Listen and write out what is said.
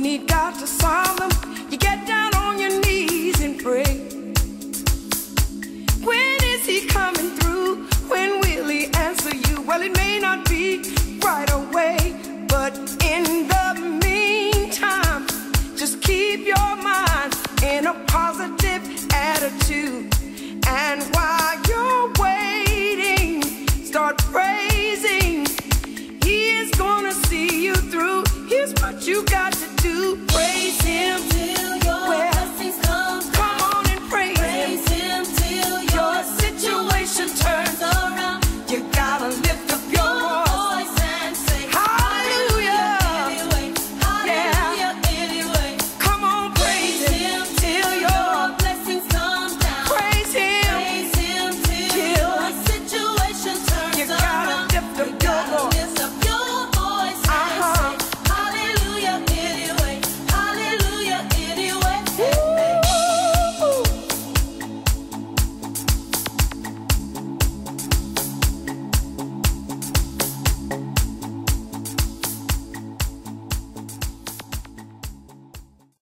need God to solve them, you get down on your knees and pray. When is he coming through? When will he answer you? Well, it may not be right away, but in the meantime, just keep your mind in a positive attitude. And while you're waiting, start praising. He is gonna see you through. Here's what you got to do. Praise him.